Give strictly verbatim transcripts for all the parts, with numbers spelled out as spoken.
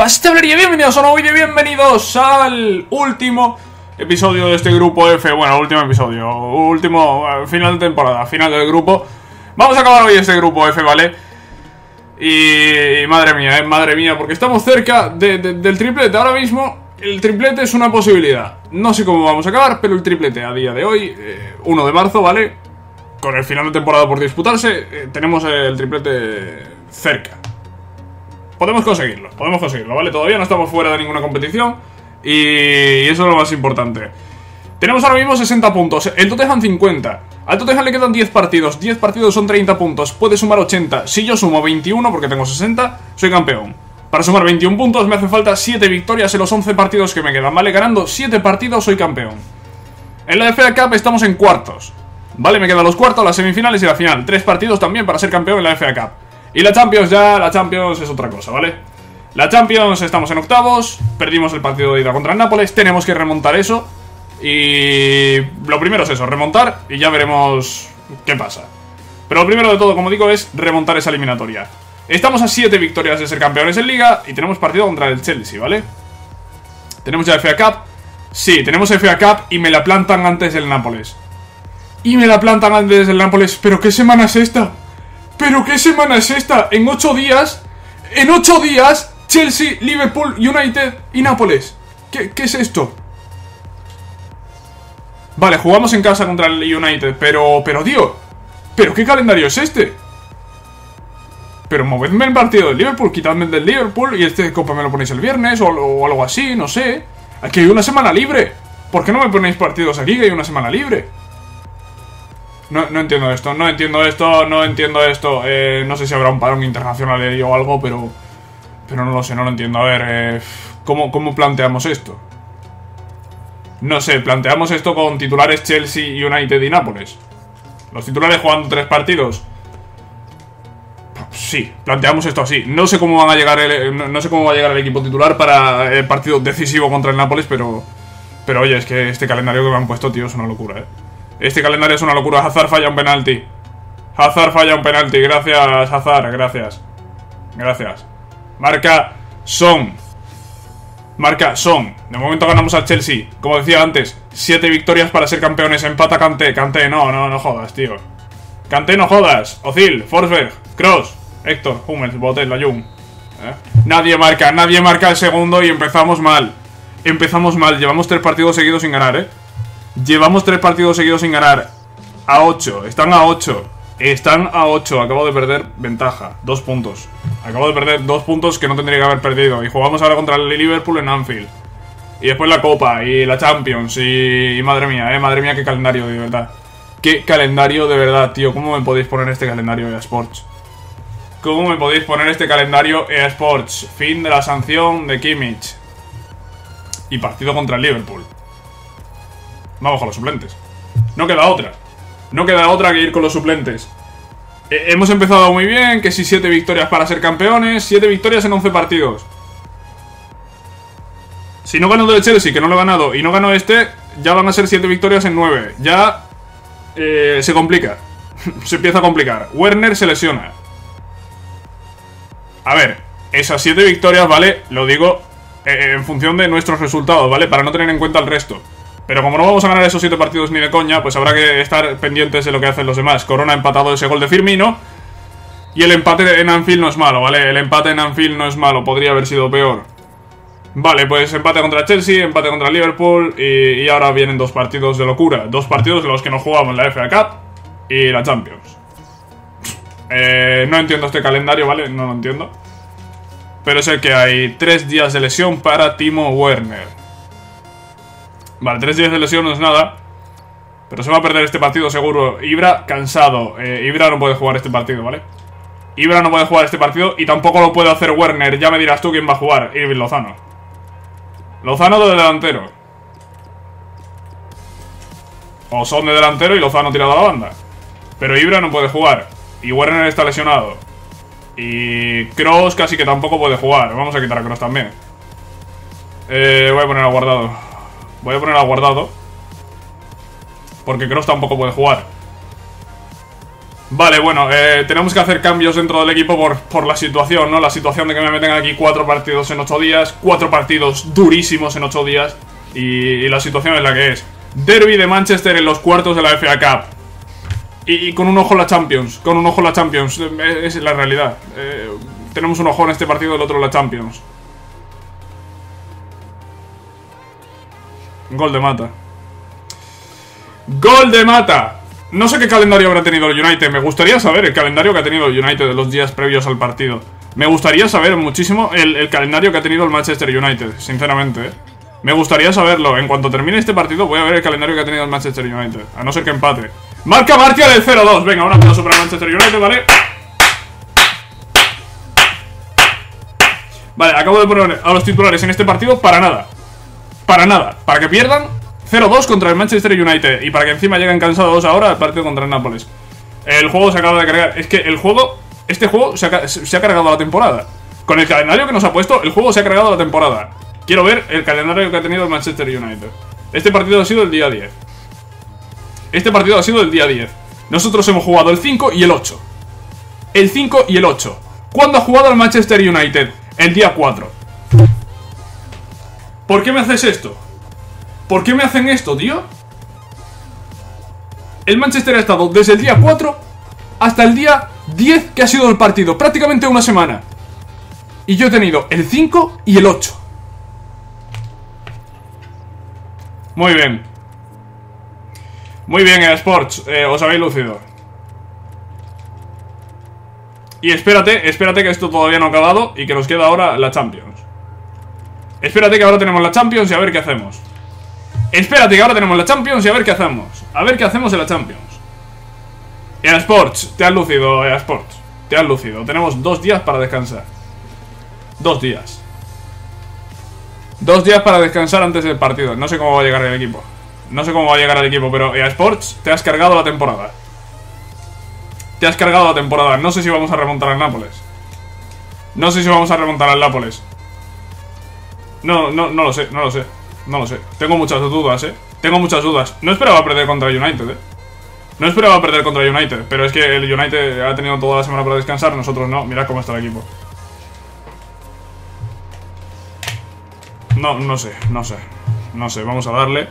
Pastelería, bienvenidos a un nuevo vídeo, bienvenidos al último episodio de este grupo F. Bueno, último episodio, último, final de temporada, final del grupo. Vamos a acabar hoy este grupo F, ¿vale? Y, y madre mía, eh, madre mía, porque estamos cerca de, de, del triplete. Ahora mismo el triplete es una posibilidad. No sé cómo vamos a acabar, pero el triplete a día de hoy, eh, uno de marzo, ¿vale? Con el final de temporada por disputarse, eh, tenemos el triplete cerca. Podemos conseguirlo, podemos conseguirlo, ¿vale? Todavía no estamos fuera de ninguna competición y eso es lo más importante. Tenemos ahora mismo sesenta puntos, el Tottenham cincuenta. Al Tottenham le quedan diez partidos, diez partidos son treinta puntos, puede sumar ochenta. Si yo sumo veintiuno, porque tengo sesenta, soy campeón. Para sumar veintiún puntos me hace falta siete victorias en los once partidos que me quedan, ¿vale? Ganando siete partidos soy campeón. En la F A Cup estamos en cuartos, ¿vale? Me quedan los cuartos, las semifinales y la final. Tres partidos también para ser campeón en la F A Cup. Y la Champions ya, la Champions es otra cosa, ¿vale? La Champions estamos en octavos, perdimos el partido de ida contra el Nápoles, tenemos que remontar eso. Y lo primero es eso, remontar y ya veremos qué pasa. Pero lo primero de todo, como digo, es remontar esa eliminatoria. Estamos a siete victorias de ser campeones en Liga y tenemos partido contra el Chelsea, ¿vale? ¿Tenemos ya F A Cup? Sí, tenemos F A Cup y me la plantan antes del Nápoles. Y me la plantan antes del Nápoles, ¿pero qué semana es esta? ¿Pero qué semana es esta? En ocho días, en ocho días, Chelsea, Liverpool, United y Nápoles. ¿Qué, qué es esto? Vale, jugamos en casa contra el United, pero, pero tío, ¿pero qué calendario es este? Pero movedme el partido del Liverpool, quitadme el del Liverpool y este Copa me lo ponéis el viernes o, o algo así, no sé. Aquí hay una semana libre. ¿Por qué no me ponéis partidos aquí que hay una semana libre? No, no entiendo esto, no entiendo esto, no entiendo esto. Eh, no sé si habrá un parón internacional de ello o algo, pero... Pero no lo sé, no lo entiendo. A ver, eh, ¿cómo, ¿cómo planteamos esto? No sé, planteamos esto con titulares Chelsea, United y Nápoles. Los titulares jugando tres partidos. Sí, planteamos esto así. No sé cómo van a llegar el, no, no sé cómo va a llegar el equipo titular para el partido decisivo contra el Nápoles, pero... Pero oye, es que este calendario que me han puesto, tío, es una locura, eh. Este calendario es una locura. Hazard falla un penalti. Hazard falla un penalti. Gracias, Hazard. Gracias. Gracias. Marca Son. Marca Son. De momento ganamos al Chelsea. Como decía antes, siete victorias para ser campeones. Empata Kanté. Kanté, no, no, no jodas, tío. Kanté, no jodas. Ozil, Forsberg, Kroos, Héctor, Hummels, Botel, Layún. ¿Eh? Nadie marca, nadie marca el segundo y empezamos mal. Empezamos mal. Llevamos tres partidos seguidos sin ganar, ¿eh? Llevamos tres partidos seguidos sin ganar. A ocho, están a ocho. Están a ocho, acabo de perder ventaja. Dos puntos. Acabo de perder dos puntos que no tendría que haber perdido. Y jugamos ahora contra el Liverpool en Anfield. Y después la Copa y la Champions. Y, y madre mía, eh, madre mía, qué calendario, de verdad. Qué calendario, de verdad, tío. ¿Cómo me podéis poner este calendario E A Sports? ¿Cómo me podéis poner este calendario E A Sports? Fin de la sanción de Kimmich. Y partido contra el Liverpool. Vamos con los suplentes. No queda otra. No queda otra que ir con los suplentes. eh, Hemos empezado muy bien. Que si siete victorias para ser campeones. siete victorias en once partidos. Si no gano del Chelsea, que no lo he ganado, y no gano este, ya van a ser siete victorias en nueve. Ya eh, se complica. Se empieza a complicar. Werner se lesiona. A ver, esas siete victorias, ¿vale? Lo digo eh, en función de nuestros resultados, ¿vale? Para no tener en cuenta el resto. Pero como no vamos a ganar esos siete partidos ni de coña, pues habrá que estar pendientes de lo que hacen los demás. Corona ha empatado ese gol de Firmino. Y el empate en Anfield no es malo, ¿vale? El empate en Anfield no es malo, podría haber sido peor. Vale, pues empate contra Chelsea, empate contra Liverpool. Y, y ahora vienen dos partidos de locura. Dos partidos en los que no jugamos la F A Cup y la Champions. eh, No entiendo este calendario, ¿vale? No lo entiendo. Pero sé que hay tres días de lesión para Timo Werner. Vale, tres días de lesión no es nada. Pero se va a perder este partido seguro. Ibra, cansado. eh, Ibra no puede jugar este partido, ¿vale? Ibra no puede jugar este partido. Y tampoco lo puede hacer Werner. Ya me dirás tú quién va a jugar. Irving Lozano. Lozano de delantero. O Son de delantero y Lozano tirado a la banda. Pero Ibra no puede jugar. Y Werner está lesionado. Y Kroos casi que tampoco puede jugar. Vamos a quitar a Kroos también. eh, Voy a poner a Guardado. Voy a poner a Guardado porque Kroos tampoco puede jugar. Vale, bueno, eh, tenemos que hacer cambios dentro del equipo por, por la situación, ¿no? La situación de que me meten aquí cuatro partidos en ocho días, cuatro partidos durísimos en ocho días, y, y la situación es la que es. Derby de Manchester en los cuartos de la F A Cup. Y, y con un ojo en la Champions, con un ojo en la Champions, es, es la realidad. Eh, tenemos un ojo en este partido, el otro en la Champions. Gol de Mata. Gol de Mata. No sé qué calendario habrá tenido el United. Me gustaría saber el calendario que ha tenido el United de los días previos al partido. Me gustaría saber muchísimo el, el calendario que ha tenido el Manchester United, sinceramente, ¿eh? Me gustaría saberlo. En cuanto termine este partido voy a ver el calendario que ha tenido el Manchester United. A no ser que empate. Marca Martial el cero dos. Venga, un aplauso para el Manchester United, ¿vale? Vale, acabo de poner a los titulares en este partido para nada. Para nada. Para que pierdan cero dos contra el Manchester United. Y para que encima lleguen cansados ahora al partido contra el Nápoles. El juego se acaba de cargar. Es que el juego... Este juego se ha, se ha cargado la temporada. Con el calendario que nos ha puesto, el juego se ha cargado la temporada. Quiero ver el calendario que ha tenido el Manchester United. Este partido ha sido el día diez. Este partido ha sido el día diez. Nosotros hemos jugado el cinco y el ocho. El cinco y el ocho. ¿Cuándo ha jugado el Manchester United? El día cuatro. ¿Por qué me haces esto? ¿Por qué me hacen esto, tío? El Manchester ha estado desde el día cuatro hasta el día diez, que ha sido el partido. Prácticamente una semana. Y yo he tenido el cinco y el ocho. Muy bien. Muy bien, eSports, eh, os habéis lucido. Y espérate, espérate que esto todavía no ha acabado y que nos queda ahora la Champions. Espérate que ahora tenemos la Champions y a ver qué hacemos. Espérate que ahora tenemos la Champions y a ver qué hacemos. A ver qué hacemos en la Champions. eSports, te has lucido, eSports. Te has lucido. Tenemos dos días para descansar. Dos días. Dos días para descansar antes del partido. No sé cómo va a llegar el equipo. No sé cómo va a llegar el equipo, pero eSports, te has cargado la temporada. Te has cargado la temporada. No sé si vamos a remontar al Nápoles. No sé si vamos a remontar al Nápoles. No, no, no lo sé, no lo sé. No lo sé. Tengo muchas dudas, eh. Tengo muchas dudas. No esperaba perder contra United, eh. No esperaba perder contra United. Pero es que el United ha tenido toda la semana para descansar. Nosotros no. Mirad cómo está el equipo. No, no sé, no sé. No sé, vamos a darle.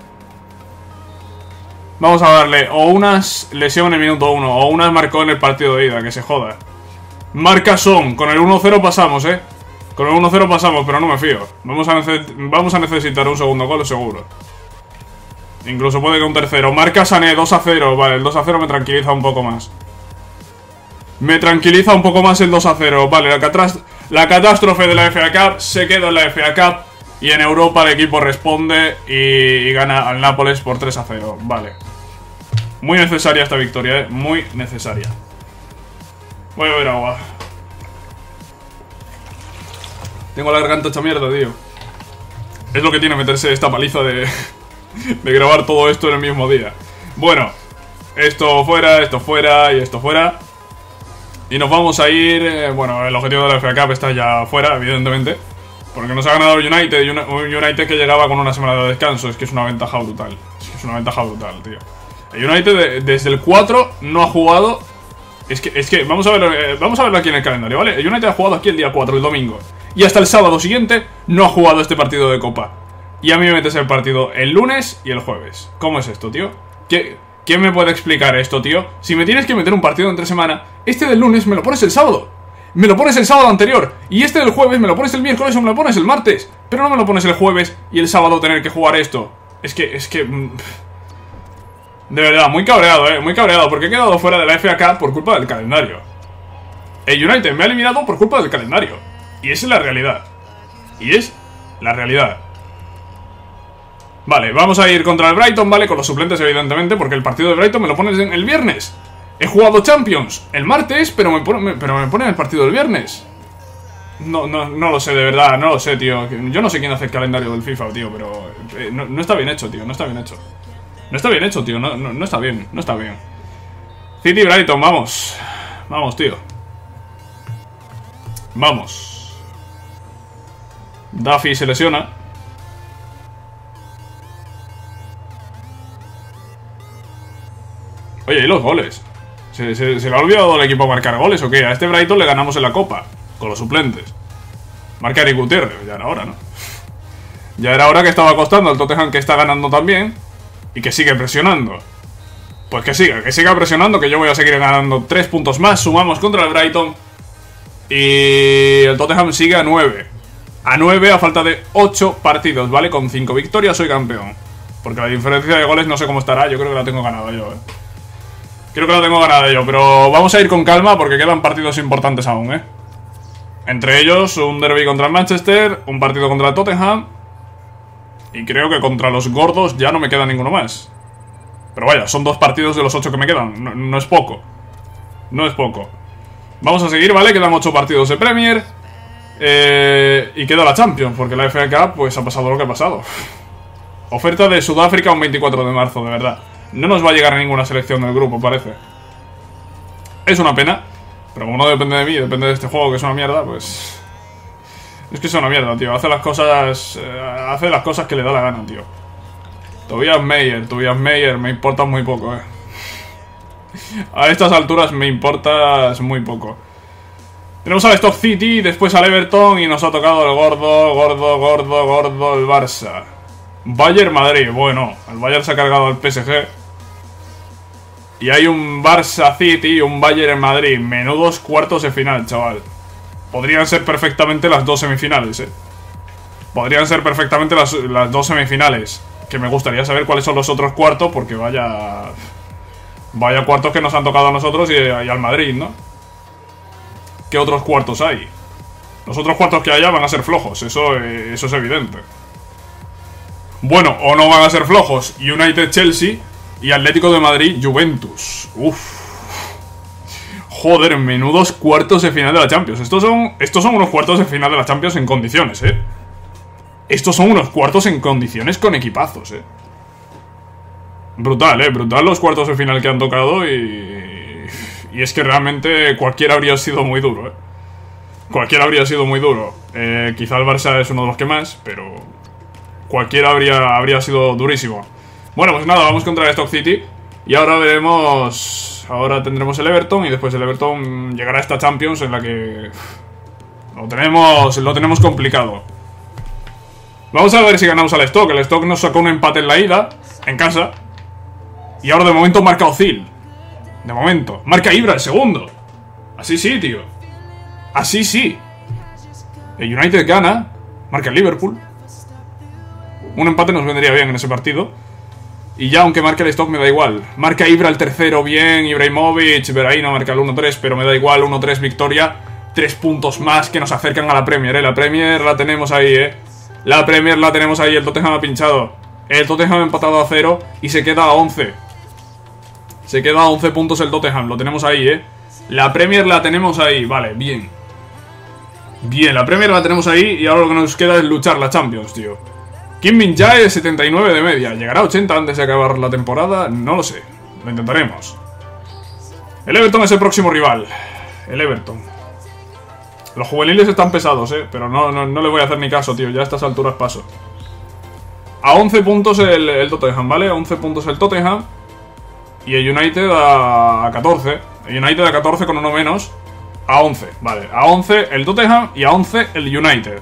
Vamos a darle o unas lesión en el minuto uno o unas marcó en el partido de ida, que se joda. Marca Son, con el uno cero pasamos, eh. Con el uno cero pasamos, pero no me fío. Vamos a, vamos a necesitar un segundo gol seguro. Incluso puede que un tercero. Marca Sané, dos a cero. Vale, el dos a cero me tranquiliza un poco más. Me tranquiliza un poco más el dos a cero. Vale, la, catás la catástrofe de la F A Cup se queda en la F A Cup. Y en Europa el equipo responde y, y gana al Nápoles por tres a cero. Vale. Muy necesaria esta victoria, eh. Muy necesaria. Voy a beber agua. Tengo la garganta hecha mierda, tío. Es lo que tiene meterse esta paliza de, de grabar todo esto en el mismo día. Bueno, esto fuera, esto fuera y esto fuera. Y nos vamos a ir... Eh, bueno, el objetivo de la F A Cup está ya fuera, evidentemente. Porque nos ha ganado el United, un United que llegaba con una semana de descanso. Es que es una ventaja brutal. Es que es una ventaja brutal, tío. El United desde el cuatro no ha jugado. Es que, es que vamos a verlo, eh, vamos a verlo aquí en el calendario, ¿vale? El United ha jugado aquí el día cuatro, el domingo. Y hasta el sábado siguiente no ha jugado este partido de Copa. Y a mí me metes el partido el lunes y el jueves. ¿Cómo es esto, tío? ¿Qué, ¿Quién me puede explicar esto, tío? Si me tienes que meter un partido entre semana, este del lunes me lo pones el sábado. Me lo pones el sábado anterior. Y este del jueves me lo pones el miércoles o me lo pones el martes. Pero no me lo pones el jueves y el sábado tener que jugar esto. Es que, es que... De verdad, muy cabreado, eh, muy cabreado. Porque he quedado fuera de la F A Cup por culpa del calendario. El United me ha eliminado por culpa del calendario. Y esa es la realidad. Y es la realidad. Vale, vamos a ir contra el Brighton, ¿vale? Con los suplentes, evidentemente, porque el partido de Brighton me lo pones en el viernes. He jugado Champions el martes, pero me, pone, pero me ponen el partido del viernes. No, no, no lo sé, de verdad, no lo sé, tío. Yo no sé quién hace el calendario del FIFA, tío, pero... Eh, no, no está bien hecho, tío, no está bien hecho. No está bien hecho, tío, no, no, no está bien, no está bien. City Brighton, vamos. Vamos, tío. Vamos. Duffy se lesiona. Oye, ¿y los goles? ¿Se, se, ¿Se le ha olvidado al equipo marcar goles o qué? A este Brighton le ganamos en la Copa, con los suplentes. Marca Eric Gutiérrez, ya era hora, ¿no? Ya era hora, que estaba costando al Tottenham, que está ganando también, y que sigue presionando. Pues que siga, que siga presionando, que yo voy a seguir ganando tres puntos más. Sumamos contra el Brighton. Y el Tottenham sigue a nueve. A nueve a falta de ocho partidos, ¿vale? Con cinco victorias soy campeón. Porque la diferencia de goles no sé cómo estará. Yo creo que la tengo ganada yo, ¿eh? Creo que la tengo ganada yo, pero vamos a ir con calma porque quedan partidos importantes aún, ¿eh? Entre ellos un derbi contra el Manchester, un partido contra el Tottenham. Y creo que contra los gordos ya no me queda ninguno más. Pero vaya, son dos partidos de los ocho que me quedan. No, no es poco. No es poco. Vamos a seguir, ¿vale? Quedan ocho partidos de Premier. Eh, y queda la Champions, porque la F A Cup pues ha pasado lo que ha pasado. Oferta de Sudáfrica un veinticuatro de marzo, de verdad. No nos va a llegar a ninguna selección del grupo, parece. Es una pena. Pero como no depende de mí, depende de este juego, que es una mierda, pues... Es que es una mierda, tío. Hace las cosas... Eh, hace las cosas que le da la gana, tío. Tobias Meyer, Tobias Meyer, me importa muy poco, eh. A estas alturas me importas muy poco. Tenemos al Stoke City, después al Everton y nos ha tocado el gordo, gordo, gordo, gordo, el Barça. Bayern Madrid, bueno, el Bayern se ha cargado al P S G. Y hay un Barça City y un Bayern en Madrid. Menudos cuartos de final, chaval. Podrían ser perfectamente las dos semifinales, eh. Podrían ser perfectamente las, las dos semifinales. Que me gustaría saber cuáles son los otros cuartos, porque vaya... Vaya cuartos que nos han tocado a nosotros y, y al Madrid, ¿no? ¿Qué otros cuartos hay? Los otros cuartos que haya van a ser flojos, eso, eh, eso es evidente. Bueno, o no van a ser flojos. United-Chelsea y Atlético de Madrid-Juventus. Uff. Joder, menudos cuartos de final de la Champions. Estos son, estos son unos cuartos de final de la Champions en condiciones, ¿eh? Estos son unos cuartos en condiciones con equipazos, ¿eh? Brutal, ¿eh? Brutal los cuartos de final que han tocado y... Y es que realmente cualquiera habría sido muy duro, ¿eh? Cualquiera habría sido muy duro. Eh, quizá el Barça es uno de los que más, pero... Cualquiera habría, habría sido durísimo. Bueno, pues nada, vamos contra el Stoke City. Y ahora veremos... Ahora tendremos el Everton y después el Everton llegará a esta Champions en la que... Lo tenemos, lo tenemos complicado. Vamos a ver si ganamos al Stoke. El Stoke nos sacó un empate en la ida, en casa. Y ahora de momento marca Ozil. De momento. Marca Ibra, el segundo. Así sí, tío. Así sí. El United gana. Marca el Liverpool. Un empate nos vendría bien en ese partido. Y ya, aunque marque el Stoke, me da igual. Marca Ibra el tercero, bien. Ibrahimovic, Veraino marca el uno tres, pero me da igual. uno tres victoria. Tres puntos más que nos acercan a la Premier, eh. La Premier la tenemos ahí, eh. La Premier la tenemos ahí. El Tottenham ha pinchado. El Tottenham ha empatado a cero y se queda a once. Se queda a once puntos el Tottenham. Lo tenemos ahí, eh. La Premier la tenemos ahí. Vale, bien. Bien, la Premier la tenemos ahí. Y ahora lo que nos queda es luchar la Champions, tío. Kim Min-jae, setenta y nueve de media. ¿Llegará a ochenta antes de acabar la temporada? No lo sé. Lo intentaremos. El Everton es el próximo rival. El Everton. Los juveniles están pesados, eh. Pero no, no, no le voy a hacer ni caso, tío. Ya a estas alturas paso. A once puntos el, el Tottenham, ¿vale? A once puntos el Tottenham. Y el United a catorce. El United a catorce con uno menos. A once, vale. A once el Tottenham y a once el United.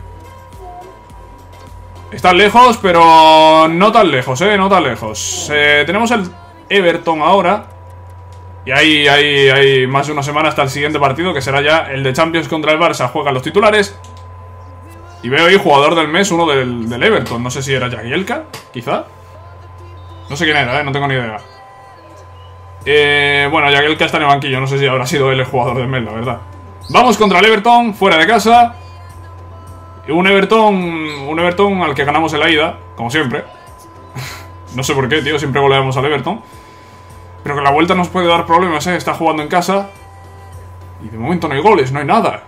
Están lejos, pero no tan lejos, eh. No tan lejos. Eh, tenemos el Everton ahora. Y hay, hay, hay más de una semana hasta el siguiente partido, que será ya el de Champions contra el Barça. Juegan los titulares. Y veo ahí jugador del mes, uno del, del Everton. No sé si era Jagielka, quizá. No sé quién era, eh, no tengo ni idea. Eh, bueno, Jagielka está en el banquillo. No sé si habrá sido él el jugador del mes, la verdad. Vamos contra el Everton, fuera de casa. Un Everton, un Everton al que ganamos en la ida, como siempre. No sé por qué, tío, siempre goleamos al Everton. Pero que la vuelta nos puede dar problemas, eh. Está jugando en casa. Y de momento no hay goles, no hay nada.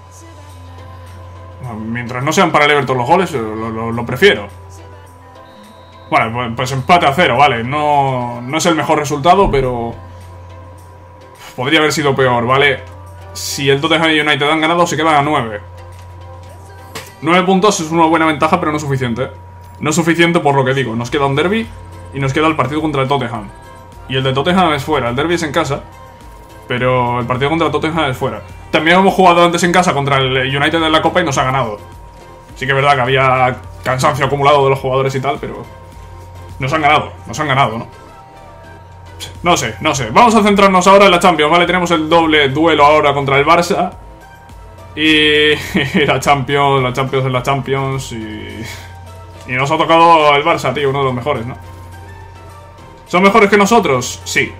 Mientras no sean para el Everton los goles, lo, lo, lo prefiero. Bueno, pues, pues empate a cero, vale. No, no es el mejor resultado, pero... Podría haber sido peor, ¿vale? Si el Tottenham y United han ganado, se quedan a nueve. nueve puntos es una buena ventaja, pero no es suficiente. No es suficiente por lo que digo. Nos queda un derbi y nos queda el partido contra el Tottenham. Y el de Tottenham es fuera, el derbi es en casa. Pero el partido contra Tottenham es fuera. También hemos jugado antes en casa contra el United en la Copa y nos ha ganado. Sí que es verdad que había cansancio acumulado de los jugadores y tal, pero nos han ganado, nos han ganado, ¿no? No sé, no sé. Vamos a centrarnos ahora en la Champions, ¿vale? Tenemos el doble duelo ahora contra el Barça. Y, y la Champions, la Champions es la Champions y... Y nos ha tocado el Barça, tío, uno de los mejores, ¿no? ¿Son mejores que nosotros? Sí.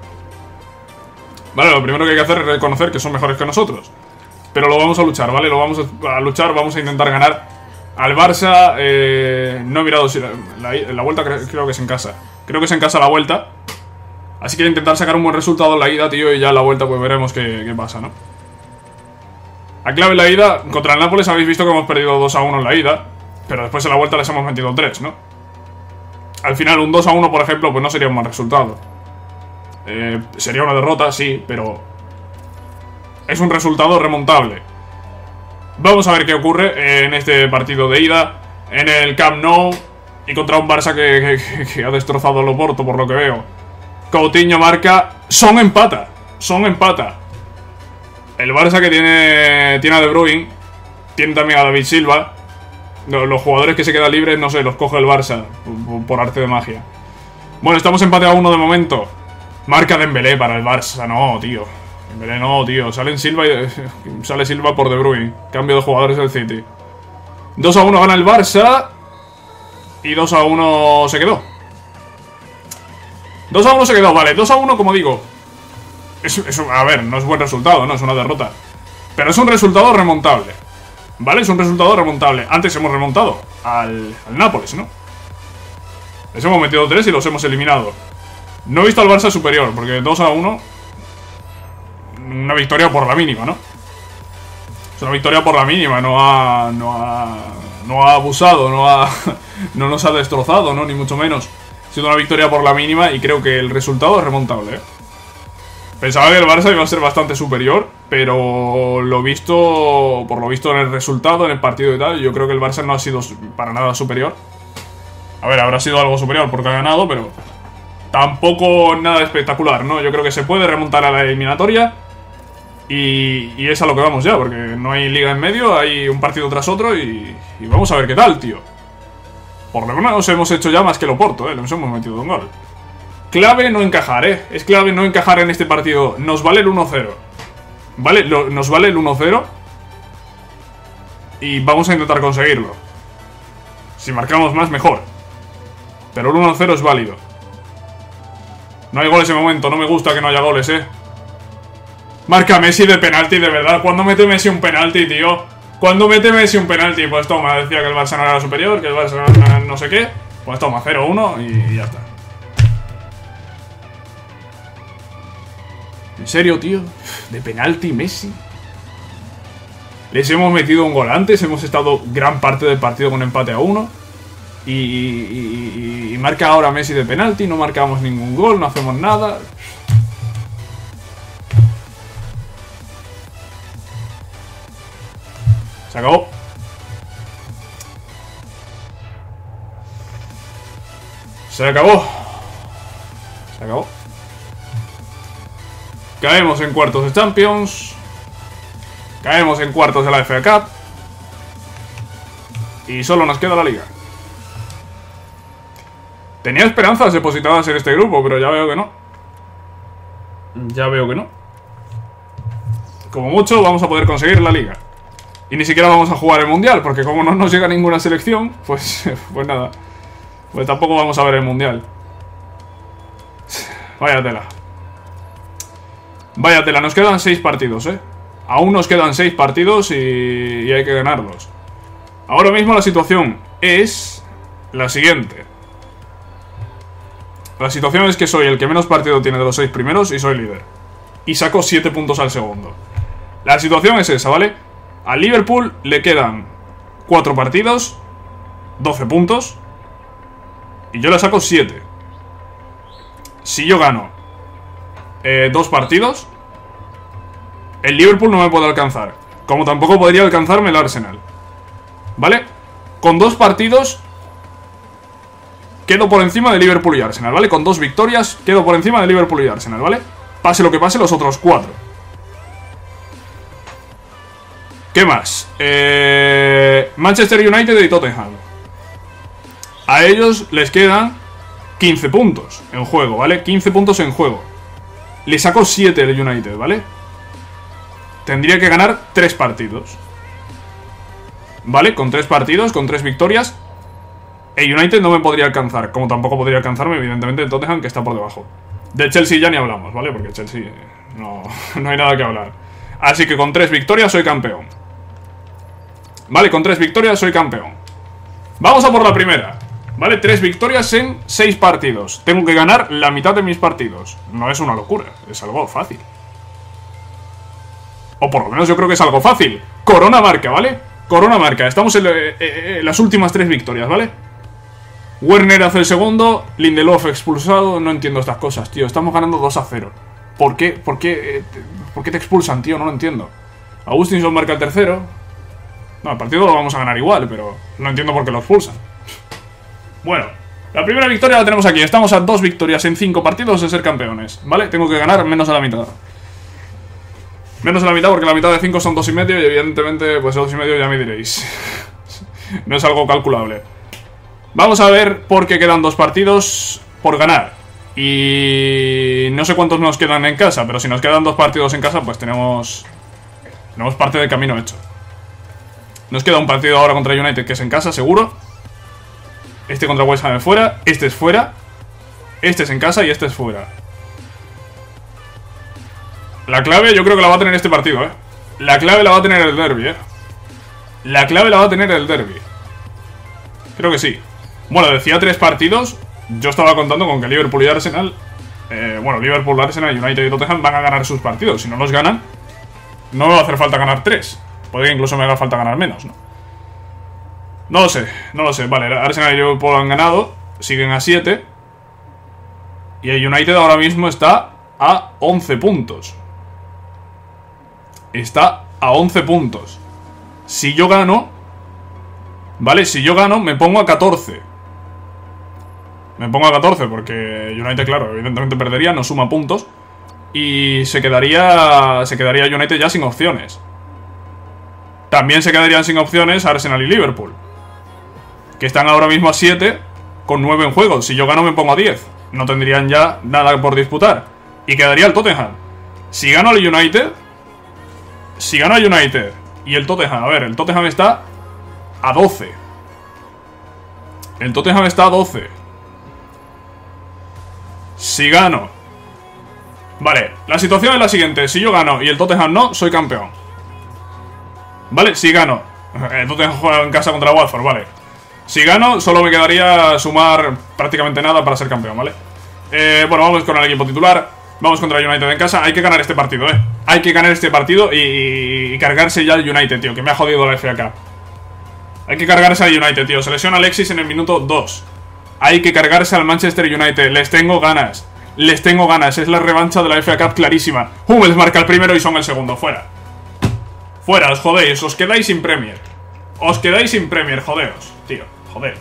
Vale, lo primero que hay que hacer es reconocer que son mejores que nosotros. Pero lo vamos a luchar, ¿vale? Lo vamos a luchar, vamos a intentar ganar al Barça. eh, No he mirado si la, la, la vuelta creo, creo que es en casa. Creo que es en casa la vuelta. Así que intentar sacar un buen resultado en la ida, tío. Y ya en la vuelta pues veremos qué, qué pasa, ¿no? A clave en la ida, contra el Nápoles habéis visto que hemos perdido dos a uno en la ida. Pero después en la vuelta les hemos metido tres, ¿no? Al final un dos a uno, por ejemplo, pues no sería un mal resultado. eh, Sería una derrota, sí, pero es un resultado remontable. Vamos a ver qué ocurre en este partido de ida en el Camp Nou y contra un Barça que, que, que ha destrozado el Oporto, por lo que veo. Coutinho marca. Son empata. Son empata. El Barça que tiene Tiene a De Bruyne. Tiene también a David Silva. Los jugadores que se quedan libres, no sé, los coge el Barça por, por arte de magia. Bueno, estamos empate a uno de momento. Marca Dembélé para el Barça. No, tío. Dembélé no, tío. Salen Silva y, sale Silva por De Bruyne. Cambio de jugadores del City. dos a uno gana el Barça. Y dos a uno se quedó. dos a uno se quedó, vale. dos a uno, como digo. Es, es, a ver, no es buen resultado, no es una derrota. Pero es un resultado remontable. ¿Vale? Es un resultado remontable. Antes hemos remontado al, al Nápoles, ¿no? Les hemos metido tres y los hemos eliminado. No he visto al Barça superior, porque dos a uno... Una victoria por la mínima, ¿no? Es una victoria por la mínima, no ha... No ha, no ha abusado, no ha... No nos ha destrozado, ¿no? Ni mucho menos. Ha sido una victoria por la mínima y creo que el resultado es remontable, ¿eh? Pensaba que el Barça iba a ser bastante superior, pero lo visto, por lo visto en el resultado, en el partido y tal, yo creo que el Barça no ha sido para nada superior. A ver, habrá sido algo superior porque ha ganado, pero tampoco nada espectacular, ¿no? Yo creo que se puede remontar a la eliminatoria y, y es a lo que vamos ya, porque no hay liga en medio, hay un partido tras otro y, y vamos a ver qué tal, tío. Por lo menos hemos hecho ya más que el Oporto, ¿eh? Nos hemos metido un gol. Clave no encajar, ¿eh? Es clave no encajar en este partido. Nos vale el uno cero. ¿Vale? Lo, nos vale el uno cero. Y vamos a intentar conseguirlo. Si marcamos más, mejor. Pero el uno cero es válido. No hay goles de momento. No me gusta que no haya goles, ¿eh? Marca Messi de penalti, de verdad. ¿Cuándo mete Messi un penalti, tío? ¿Cuándo mete Messi un penalti? Pues toma, decía que el Barça no era superior, que el Barça no, no sé qué. Pues toma, cero uno y ya está. ¿En serio, tío? ¿De penalti Messi? Les hemos metido un gol antes. Hemos estado gran parte del partido con empate a uno. Y, y, y, y marca ahora Messi de penalti. No marcamos ningún gol, no hacemos nada. Se acabó. Se acabó. Se acabó. Caemos en cuartos de Champions. Caemos en cuartos de la F A Cup. Y solo nos queda la Liga. Tenía esperanzas depositadas en este grupo, pero ya veo que no. Ya veo que no. Como mucho vamos a poder conseguir la Liga. Y ni siquiera vamos a jugar el Mundial, porque como no nos llega ninguna selección, pues, pues nada. Pues tampoco vamos a ver el Mundial. Vaya tela. Vaya tela, nos quedan seis partidos, ¿eh? Aún nos quedan seis partidos y, y hay que ganarlos. Ahora mismo la situación es la siguiente. La situación es que soy el que menos partido tiene de los seis primeros y soy líder. Y saco siete puntos al segundo. La situación es esa, ¿vale? Al Liverpool le quedan cuatro partidos, doce puntos, y yo le saco siete. Si yo gano Eh, dos partidos, el Liverpool no me puede alcanzar, como tampoco podría alcanzarme el Arsenal, ¿vale? Con dos partidos quedo por encima de Liverpool y Arsenal, ¿vale? Con dos victorias quedo por encima de Liverpool y Arsenal, ¿vale? Pase lo que pase, los otros cuatro. ¿Qué más? Eh, Manchester United y Tottenham. A ellos les quedan quince puntos en juego, ¿vale? quince puntos en juego. Le sacó siete el United, ¿vale? Tendría que ganar tres partidos. ¿Vale? Con tres partidos, con tres victorias, el United no me podría alcanzar. Como tampoco podría alcanzarme, evidentemente, el Tottenham, que está por debajo. De Chelsea ya ni hablamos, ¿vale? Porque Chelsea no, no hay nada que hablar. Así que con tres victorias soy campeón. Vale, con tres victorias soy campeón. Vamos a por la primera. Vale, tres victorias en seis partidos. Tengo que ganar la mitad de mis partidos. No es una locura, es algo fácil. O por lo menos yo creo que es algo fácil. Corona marca, ¿vale? Corona marca, estamos en, eh, eh, las últimas tres victorias, ¿vale? Werner hace el segundo, Lindelof expulsado. No entiendo estas cosas, tío, estamos ganando dos a cero. ¿Por qué? ¿Por qué? Eh, ¿Por qué te expulsan, tío? No lo entiendo. Agustinson marca el tercero. No, el partido lo vamos a ganar igual, pero no entiendo por qué lo expulsan. Bueno, la primera victoria la tenemos aquí. Estamos a dos victorias en cinco partidos de ser campeones, ¿vale? Tengo que ganar menos de la mitad. Menos de la mitad porque la mitad de cinco son dos y medio y evidentemente pues dos y medio ya me diréis. No es algo calculable. Vamos a ver por qué quedan dos partidos por ganar. Y no sé cuántos nos quedan en casa, pero si nos quedan dos partidos en casa pues tenemos Tenemos parte del camino hecho. Nos queda un partido ahora contra United que es en casa, seguro. Este contra West Ham es fuera, este es fuera, este es en casa y este es fuera. La clave yo creo que la va a tener este partido, eh. La clave la va a tener el derbi, eh. La clave la va a tener el derbi. Creo que sí. Bueno, decía tres partidos. Yo estaba contando con que Liverpool y Arsenal eh, Bueno, Liverpool, Arsenal, United y Tottenham van a ganar sus partidos. Si no los ganan, no me va a hacer falta ganar tres. Puede que incluso me haga falta ganar menos, ¿no? No lo sé, no lo sé. Vale, Arsenal y Liverpool han ganado, siguen a siete. Y el United ahora mismo está a once puntos. Está a once puntos. Si yo gano, vale, si yo gano me pongo a catorce. Me pongo a catorce porque United, claro, evidentemente perdería, no suma puntos. Y se quedaría Se quedaría United ya sin opciones. También se quedarían sin opciones Arsenal y Liverpool, que están ahora mismo a siete con nueve en juego. Si yo gano me pongo a diez. No tendrían ya nada por disputar. Y quedaría el Tottenham. Si gano al United Si gano al United y el Tottenham, a ver, el Tottenham está a doce. El Tottenham está a doce. Si gano, vale, la situación es la siguiente. Si yo gano y el Tottenham no, soy campeón. Vale, si gano, el Tottenham juega en casa contra Watford, vale. Si gano, solo me quedaría sumar prácticamente nada para ser campeón, ¿vale? Eh, bueno, vamos con el equipo titular. Vamos contra el United en casa. Hay que ganar este partido, eh Hay que ganar este partido y, y cargarse ya el United, tío, que me ha jodido la F A Cup. Hay que cargarse al United, tío. Se lesiona Alexis en el minuto dos. Hay que cargarse al Manchester United. Les tengo ganas. Les tengo ganas. Es la revancha de la F A Cup clarísima. Hummels marca el primero y Son el segundo. Fuera. Fuera, os jodéis. Os quedáis sin Premier. Os quedáis sin Premier, jodeos, tío. Jodeos.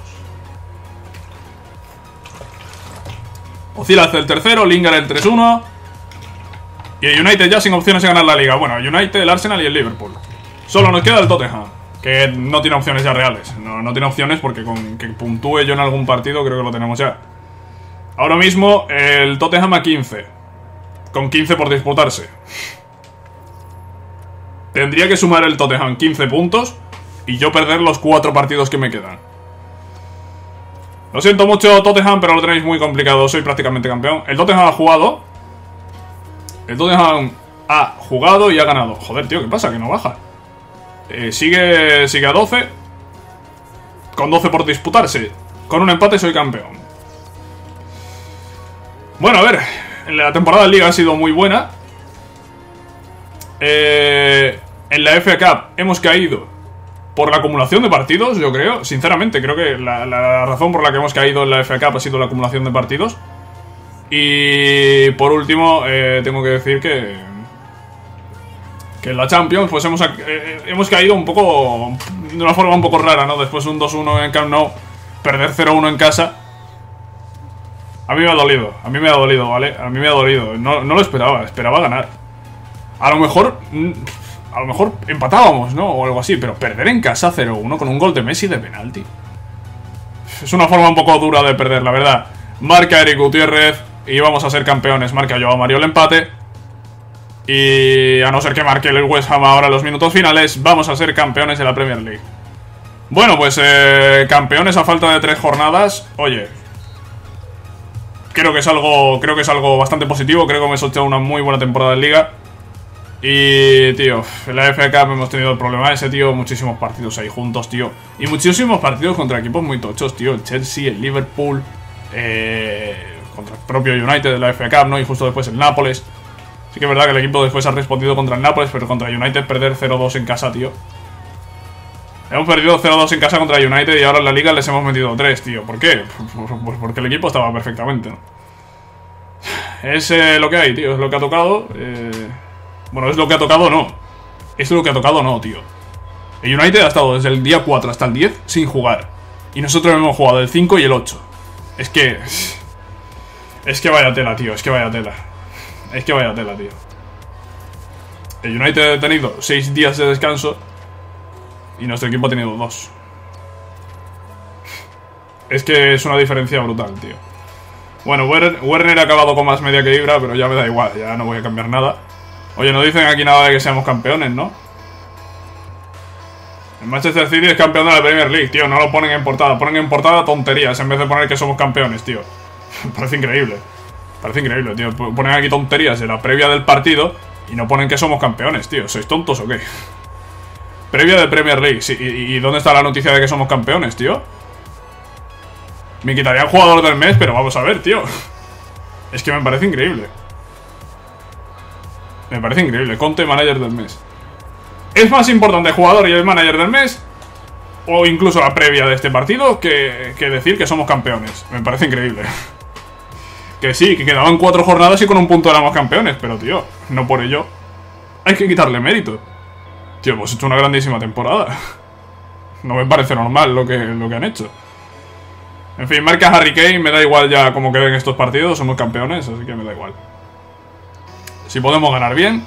Ozil hace el tercero, Lingard el tres uno. Y el United ya sin opciones de ganar la liga. Bueno, United, el Arsenal y el Liverpool. Solo nos queda el Tottenham, que no tiene opciones ya reales. No, no tiene opciones porque con que puntúe yo en algún partido creo que lo tenemos ya. Ahora mismo el Tottenham a quince, con quince por disputarse. Tendría que sumar el Tottenham quince puntos y yo perder los cuatro partidos que me quedan. Lo siento mucho, Tottenham, pero lo tenéis muy complicado. Soy prácticamente campeón. El Tottenham ha jugado. El Tottenham ha jugado y ha ganado. Joder, tío, ¿qué pasa? Que no baja. Eh, sigue, sigue a doce. Con doce por disputarse. Con un empate soy campeón. Bueno, a ver. La temporada de Liga ha sido muy buena. Eh, en la F A Cup hemos caído por la acumulación de partidos, yo creo. Sinceramente, creo que la, la razón por la que hemos caído en la F A Cup ha sido la acumulación de partidos. Y por último, eh, tengo que decir que Que en la Champions pues hemos, eh, hemos caído un poco de una forma un poco rara, ¿no? Después de un dos uno en Camp Nou, perder cero uno en casa A mí me ha dolido, a mí me ha dolido, ¿vale? A mí me ha dolido, no, no lo esperaba, esperaba ganar. A lo mejor... A lo mejor empatábamos, ¿no? O algo así, pero perder en casa cero uno con un gol de Messi de penalti. Es una forma un poco dura de perder, la verdad. Marca Eric Gutiérrez y vamos a ser campeones. Marca Joao Mario el empate. Y a no ser que marque el West Ham ahora en los minutos finales, vamos a ser campeones de la Premier League. Bueno, pues eh, campeones a falta de tres jornadas. Oye, creo que es algo, creo que es algo bastante positivo. Creo que hemos hecho una muy buena temporada en Liga. Y, tío, en la F A Cup hemos tenido el problema ese, tío. Muchísimos partidos ahí juntos, tío. Y muchísimos partidos contra equipos muy tochos, tío. El Chelsea, el Liverpool, eh, contra el propio United de la F A Cup, ¿no? Y justo después el Nápoles. Sí que es verdad que el equipo después ha respondido contra el Nápoles, pero contra United perder cero dos en casa, tío. Hemos perdido cero dos en casa contra United y ahora en la Liga les hemos metido tres, tío. ¿Por qué? Pues porque el equipo estaba perfectamente, ¿no? Es eh, lo que hay, tío. Es lo que ha tocado. Eh... Bueno, es lo que ha tocado, no. Es lo que ha tocado, no, tío. El United ha estado desde el día cuatro hasta el diez sin jugar. Y nosotros hemos jugado el cinco y el ocho. Es que... Es que vaya tela, tío. Es que vaya tela. Es que vaya tela, tío. El United ha tenido seis días de descanso y nuestro equipo ha tenido dos. Es que es una diferencia brutal, tío. Bueno, Werner, Werner ha acabado con más media que Ibra, pero ya me da igual. Ya no voy a cambiar nada. Oye, no dicen aquí nada de que seamos campeones, ¿no? El Manchester City es campeón de la Premier League, tío. No lo ponen en portada. Ponen en portada tonterías en vez de poner que somos campeones, tío. Parece increíble. Parece increíble, tío. Ponen aquí tonterías de la previa del partido y no ponen que somos campeones, tío. ¿Sois tontos o qué? Previa de Premier League. Sí, ¿y, y dónde está la noticia de que somos campeones, tío? Me quitaría el jugador del mes, pero vamos a ver, tío. Es que me parece increíble. Me parece increíble. Conte, manager del mes. ¿Es más importante el jugador y el manager del mes? O incluso la previa de este partido que, que decir que somos campeones. Me parece increíble. Que sí, que quedaban cuatro jornadas y con un punto éramos campeones. Pero, tío, no por ello hay que quitarle mérito. Tío, hemos hecho una grandísima temporada. No me parece normal lo que, lo que han hecho. En fin, marca Harry Kane. Me da igual ya cómo queden estos partidos. Somos campeones, así que me da igual. Si podemos ganar bien.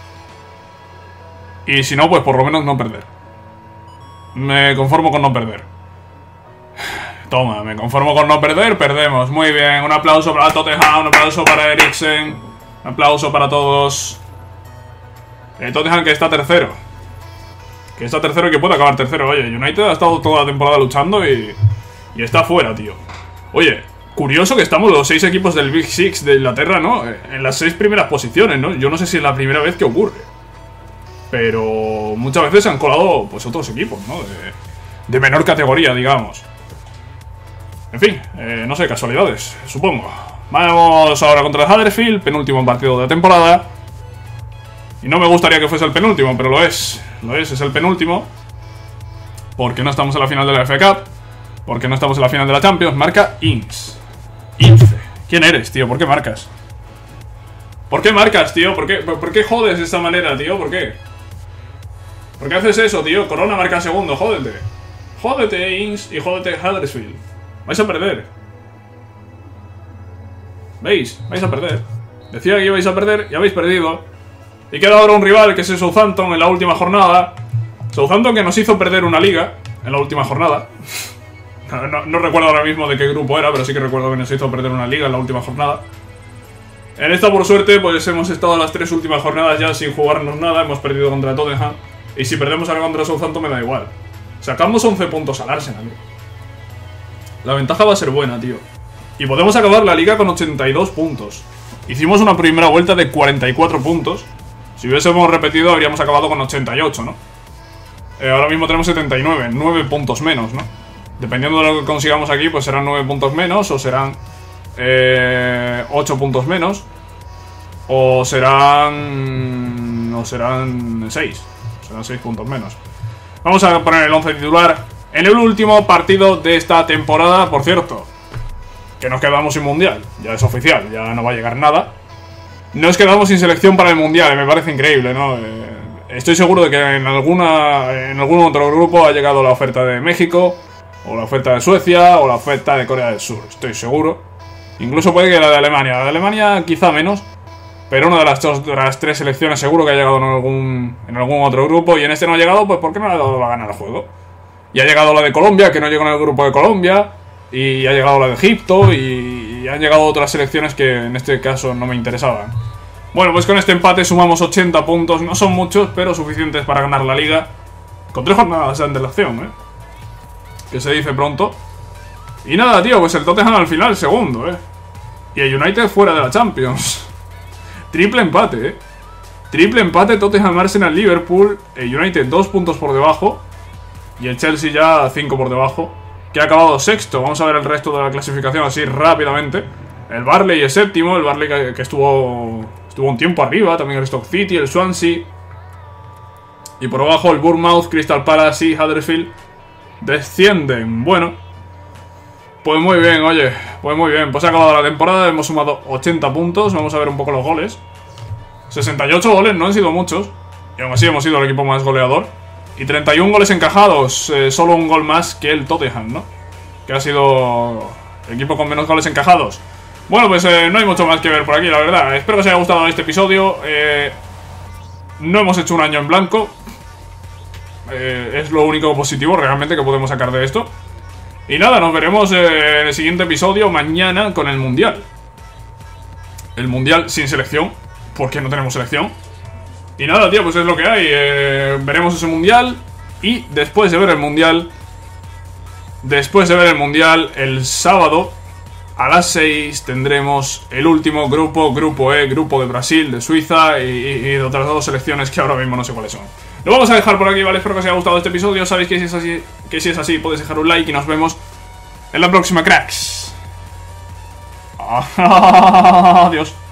Y si no, pues por lo menos no perder. Me conformo con no perder. Toma, me conformo con no perder. Perdemos, muy bien. Un aplauso para Tottenham, un aplauso para Eriksen. Un aplauso para todos. El Tottenham que está tercero. Que está tercero y que puede acabar tercero. Oye, United ha estado toda la temporada luchando y... Y está fuera, tío. Oye... Curioso que estamos los seis equipos del Big Six de Inglaterra, ¿no? En las seis primeras posiciones, ¿no? Yo no sé si es la primera vez que ocurre. Pero muchas veces se han colado, pues, otros equipos, ¿no? De, de menor categoría, digamos. En fin, eh, no sé, casualidades, supongo. Vamos ahora contra el Huddersfield, penúltimo partido de la temporada. Y no me gustaría que fuese el penúltimo, pero lo es. Lo es, es el penúltimo. Porque no estamos en la final de la F A Cup. Porque no estamos en la final de la Champions. Marca Ings. Ince. ¿Quién eres, tío? ¿Por qué marcas? ¿Por qué marcas, tío? ¿Por qué, por qué jodes de esta manera, tío? ¿Por qué? ¿Por qué haces eso, tío? Corona marca segundo, jódete. Jódete, Ings, y jódete, Huddersfield. Vais a perder. ¿Veis? Vais a perder. Decía que ibais a perder y habéis perdido. Y queda ahora un rival que es el Southampton en la última jornada. Southampton que nos hizo perder una liga en la última jornada. No, no, no recuerdo ahora mismo de qué grupo era, pero sí que recuerdo que nos hizo perder una liga en la última jornada. En esta, por suerte, pues hemos estado las tres últimas jornadas ya sin jugarnos nada. Hemos perdido contra Tottenham. Y si perdemos ahora contra Southampton me da igual. Sacamos once puntos al Arsenal. La ventaja va a ser buena, tío. Y podemos acabar la liga con ochenta y dos puntos. Hicimos una primera vuelta de cuarenta y cuatro puntos. Si hubiésemos repetido habríamos acabado con ochenta y ocho, ¿no? Eh, ahora mismo tenemos setenta y nueve, nueve puntos menos, ¿no? Dependiendo de lo que consigamos aquí, pues serán nueve puntos menos, o serán eh, ocho puntos menos, o serán... o serán seis, serán seis puntos menos. Vamos a poner el once titular en el último partido de esta temporada, por cierto, que nos quedamos sin mundial, ya es oficial, ya no va a llegar nada. Nos quedamos sin selección para el mundial, me parece increíble, ¿no? Eh, estoy seguro de que en alguna en algún otro grupo ha llegado la oferta de México, o la oferta de Suecia, o la oferta de Corea del Sur, estoy seguro. Incluso puede que la de Alemania. La de Alemania quizá menos. Pero una de las, dos, de las tres selecciones seguro que ha llegado en algún, en algún otro grupo. Y en este no ha llegado, pues porque no le ha dado la gana al juego. Y ha llegado la de Colombia, que no llegó en el grupo de Colombia. Y ha llegado la de Egipto. Y, y han llegado otras selecciones que en este caso no me interesaban. Bueno, pues con este empate sumamos ochenta puntos. No son muchos, pero suficientes para ganar la liga. Con tres jornadas de antelación, ¿eh? Que se dice pronto. Y nada, tío, pues el Tottenham al final, segundo, ¿eh? Y el United fuera de la Champions. Triple empate, ¿eh? Triple empate, Tottenham, Arsenal, Liverpool. El United dos puntos por debajo. Y el Chelsea ya cinco por debajo. Que ha acabado sexto. Vamos a ver el resto de la clasificación así rápidamente. El Barley es séptimo. El Barley que, que estuvo, estuvo un tiempo arriba. También el Stoke City, el Swansea. Y por abajo el Bournemouth, Crystal Palace y Huddersfield descienden. Bueno, pues muy bien, oye. Pues muy bien, pues ha acabado la temporada. Hemos sumado ochenta puntos. Vamos a ver un poco los goles. sesenta y ocho goles, no han sido muchos. Y aún así hemos sido el equipo más goleador. Y treinta y un goles encajados. eh, Solo un gol más que el Tottenham, ¿no? Que ha sido el equipo con menos goles encajados. Bueno, pues eh, no hay mucho más que ver por aquí, la verdad. Espero que os haya gustado este episodio. eh, No hemos hecho un año en blanco. eh, Es lo único positivo realmente que podemos sacar de esto. Y nada, nos veremos eh, en el siguiente episodio mañana con el Mundial. El Mundial sin selección, porque no tenemos selección. Y nada, tío, pues es lo que hay. eh, Veremos ese Mundial. Y después de ver el Mundial, Después de ver el Mundial, el sábado a las seis tendremos el último grupo, Grupo E, grupo de Brasil, de Suiza y, y de otras dos selecciones que ahora mismo no sé cuáles son. Lo vamos a dejar por aquí, ¿vale? Espero que os haya gustado este episodio. Sabéis que si es así, que si es así podéis dejar un like y nos vemos en la próxima, cracks. Adiós.